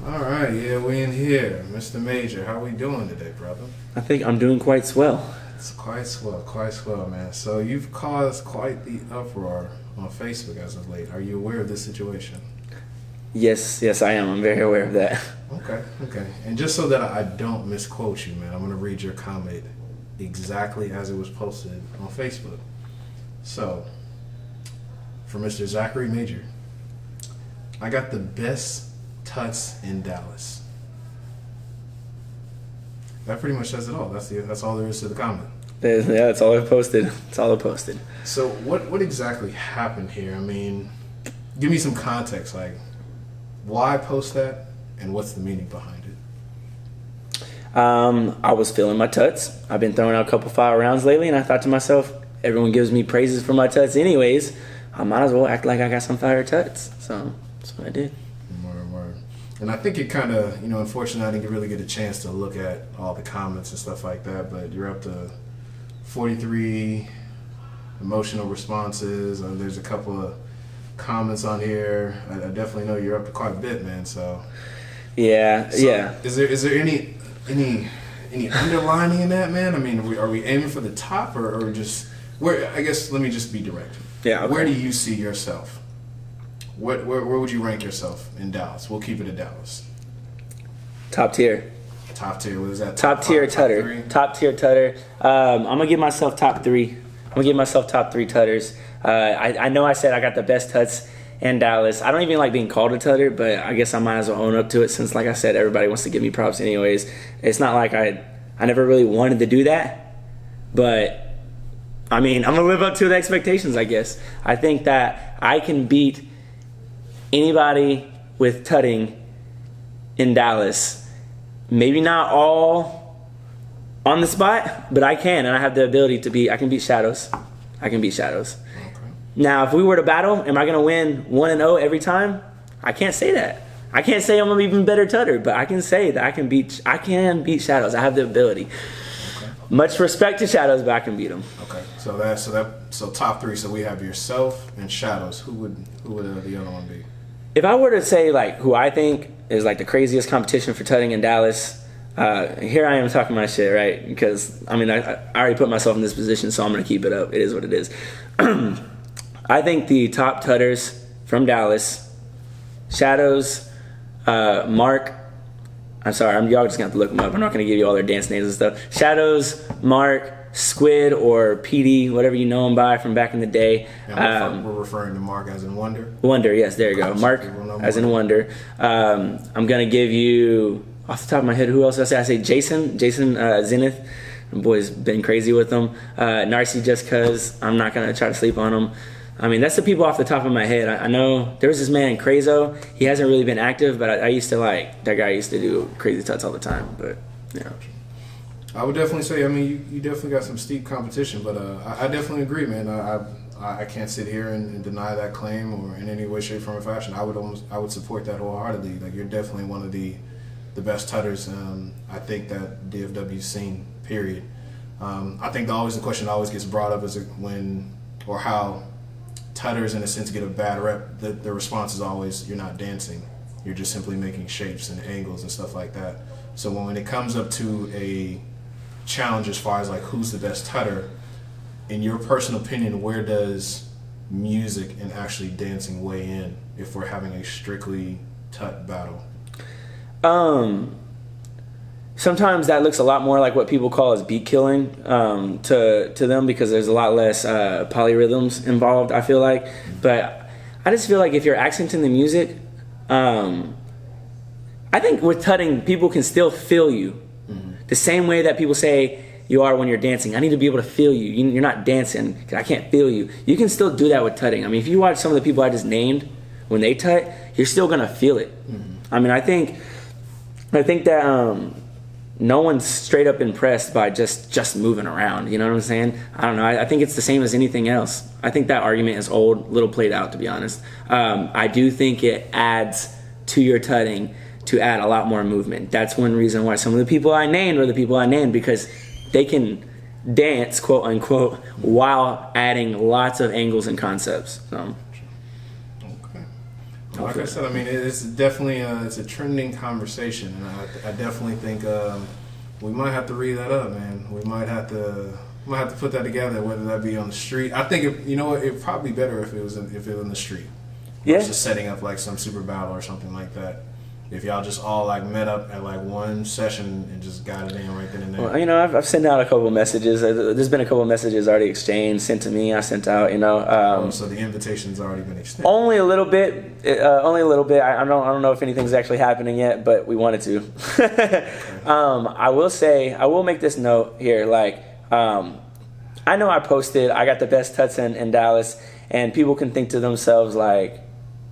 All right, yeah, we in here. Mr. Major, how we doing today, brother? I think I'm doing quite swell. It's quite swell, man. So you've caused quite the uproar on Facebook as of late. Are you aware of this situation? Yes, I am. I'm very aware of that. Okay. And just so that I don't misquote you, man, I'm going to read your comment exactly as it was posted on Facebook. So, for Mr. Zachary Major, I got the best tuts in Dallas. That pretty much says it all. That's all there is to the comment. Yeah, that's all I posted. That's all I posted. So what exactly happened here? I mean, give me some context. Like, why post that, and what's the meaning behind it? I was feeling my tuts. I've been throwing out a couple fire rounds lately, and I thought to myself, everyone gives me praises for my tuts anyways. I might as well act like I got some fire tuts. So that's what I did. Word. And I think it kind of, unfortunately, I didn't really get a chance to look at all the comments and stuff like that, but you're up to 43 emotional responses. There's a couple of comments on here. I definitely know you're up to quite a bit, man. So yeah. Is there any underlining in that, man? I mean, are we aiming for the top or just where? I guess let me just be direct. Yeah. Okay. Where do you see yourself? Where would you rank yourself in Dallas? We'll keep it at Dallas. Top tier. Top tier. What is that? Top tier tutter. Top tier tutter. I'm gonna give myself top three. I'm gonna give myself top three tutters. I know I said I got the best tuts in Dallas. I don't even like being called a tutter, but I guess I might as well own up to it since, like I said, everybody wants to give me props anyways. It's not like I never really wanted to do that, but I mean, I'm gonna live up to the expectations, I guess. I think that I can beat anybody with tutting in Dallas. Maybe not all on the spot, but I can, and I have the ability to beat. I can beat Shadows. Okay. Now, if we were to battle, am I going to win 1-0 every time? I can't say that. I can't say I'm an even better tutter, but I can say that I can beat Shadows. I have the ability. Okay. Much respect to Shadows, but I can beat them. Okay. So top three. So we have yourself and Shadows. Who would the other one be? If I were to say like who I think is like the craziest competition for tutting in Dallas, here I am talking my shit, right? Because I mean I already put myself in this position, so I'm gonna keep it up. It is what it is. I think the top tutters from Dallas, Shadows, Mark. I'm sorry, y'all just gonna have to look them up. I'm not gonna give you all their dance names and stuff. Shadows, Mark, Squid, or PD, whatever you know him by from back in the day. We're referring to Mark as in Wonder? Wonder, yes, there you go. Mark as in Wonder. I'm going to give you, off the top of my head, who else did I say? Jason Zenith. The boy's been crazy with them. Narcy, just because I'm not going to try to sleep on him. I mean, that's the people off the top of my head. I know there was this man, Crazo. He hasn't really been active, but I used to like, that guy used to do crazy tuts all the time. But, yeah. I would definitely say, I mean, you definitely got some steep competition, but I definitely agree, man. I can't sit here and deny that claim or in any way, shape, form, or fashion. I would support that wholeheartedly. Like, you're definitely one of the best tutters. I think that DFW's seen, period. I think the question always gets brought up is when or how tutters, in a sense, get a bad rep. The response is always, you're not dancing. You're just simply making shapes and angles and stuff like that. So when it comes up to a challenge as far as like who's the best tutter, in your personal opinion, where does music and actually dancing weigh in if we're having a strictly tut battle? Sometimes that looks a lot more like what people call as beat killing to them, because there's a lot less polyrhythms involved, I feel like. But I just feel like if you're accenting the music, I think with tutting, people can still feel you. The same way that people say you are when you're dancing. I need to be able to feel you. You're not dancing because I can't feel you. You can still do that with tutting. I mean, if you watch some of the people I just named, when they tut, you're still going to feel it. I mean, I think that no one's straight up impressed by just moving around. You know what I'm saying? I don't know. I think it's the same as anything else. I think that argument is old, little played out, to be honest. I do think it adds to your tutting to add a lot more movement. That's one reason why some of the people I named are the people I named, because they can dance, quote unquote, while adding lots of angles and concepts. So. Okay. Like I said, I mean, it's definitely it's a trending conversation, and I definitely think we might have to read that up, man. We might have to put that together, whether that be on the street. I think it'd probably be better if it was in the street. Yeah. Just setting up like some super battle or something like that. If y'all just all like met up at like one session and just got it in right then and there. Well, I've sent out a couple of messages. There's been a couple of messages already exchanged, sent to me. I sent out. So the invitation's already been extended. Only a little bit. Only a little bit. I don't know if anything's actually happening yet, but we wanted to. I will make this note here. Like, I know I posted I got the best tuts in Dallas, and people can think to themselves like,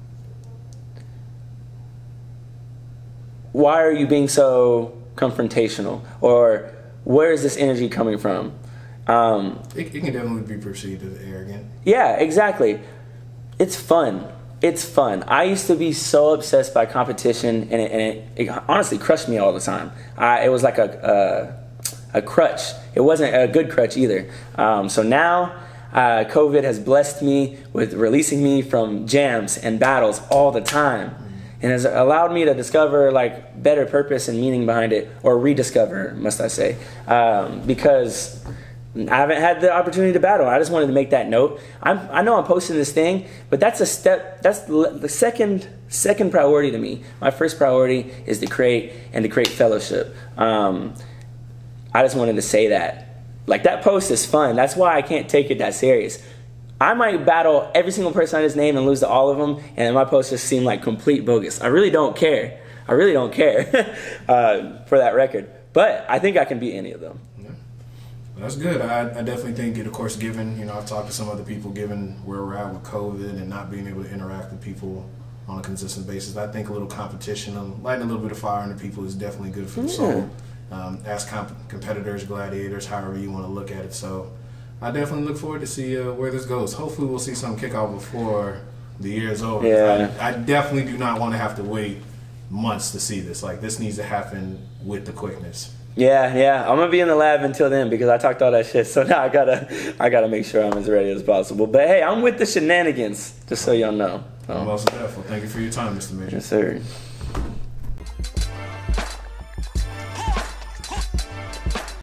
why are you being so confrontational? Or where is this energy coming from? It can definitely be perceived as arrogant. Yeah, exactly. It's fun. It's fun. I used to be so obsessed by competition, and it honestly crushed me all the time. It was like a crutch. It wasn't a good crutch either. So now COVID has blessed me with releasing me from jams and battles all the time. And has allowed me to discover like better purpose and meaning behind it, or rediscover, must I say, because I haven't had the opportunity to battle. I just wanted to make that note. I know I'm posting this thing, but that's a step. That's the second priority to me. My first priority is to create fellowship. I just wanted to say that. Like, that post is fun. That's why I can't take it that serious. I might battle every single person on his name and lose to all of them, and my posts just seem like complete bogus. I really don't care. For that record. But I think I can beat any of them. Yeah. That's good. I definitely think it, of course, given, I've talked to some other people, given where we're at with COVID and not being able to interact with people on a consistent basis, I think a little competition and lighting a little bit of fire into people is definitely good for the soul. As competitors, gladiators, however you want to look at it. So I definitely look forward to see where this goes. Hopefully we'll see some kick off before the year is over. Yeah. I definitely do not want to have to wait months to see this. Like, this needs to happen with the quickness. Yeah. I'm gonna be in the lab until then because I talked all that shit. So now I gotta make sure I'm as ready as possible. But hey, I'm with the shenanigans, just so y'all know. Most definitely. Thank you for your time, Mr. Major. Yes, sir.